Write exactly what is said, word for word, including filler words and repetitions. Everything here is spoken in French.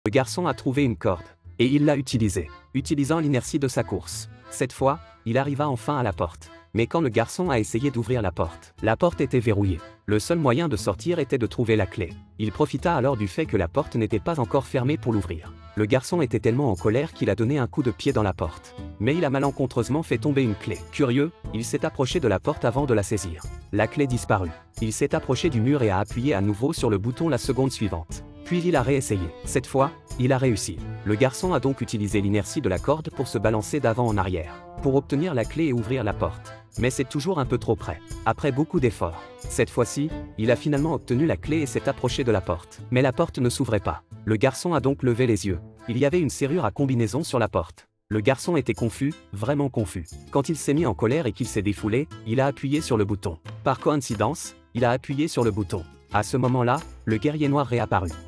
Le garçon a trouvé une corde, et il l'a utilisée, utilisant l'inertie de sa course. Cette fois, il arriva enfin à la porte. Mais quand le garçon a essayé d'ouvrir la porte, la porte était verrouillée. Le seul moyen de sortir était de trouver la clé. Il profita alors du fait que la porte n'était pas encore fermée pour l'ouvrir. Le garçon était tellement en colère qu'il a donné un coup de pied dans la porte. Mais il a malencontreusement fait tomber une clé. Curieux, il s'est approché de la porte avant de la saisir. La clé disparut. Il s'est approché du mur et a appuyé à nouveau sur le bouton la seconde suivante. Puis il a réessayé. Cette fois, il a réussi. Le garçon a donc utilisé l'inertie de la corde pour se balancer d'avant en arrière, pour obtenir la clé et ouvrir la porte. Mais c'est toujours un peu trop près. Après beaucoup d'efforts, cette fois-ci, il a finalement obtenu la clé et s'est approché de la porte. Mais la porte ne s'ouvrait pas. Le garçon a donc levé les yeux. Il y avait une serrure à combinaison sur la porte. Le garçon était confus, vraiment confus. Quand il s'est mis en colère et qu'il s'est défoulé, il a appuyé sur le bouton. Par coïncidence, il a appuyé sur le bouton. À ce moment-là, le guerrier noir réapparut.